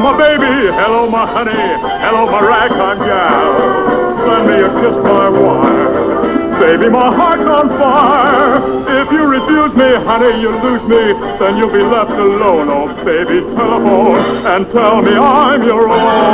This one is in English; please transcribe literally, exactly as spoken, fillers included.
my baby. Hello, my honey. Hello, my ragtime gal. Send me a kiss by wire. Baby, my heart's on fire. If you refuse me, honey, you lose me. Then you'll be left alone. Oh, baby, telephone and tell me I'm your own.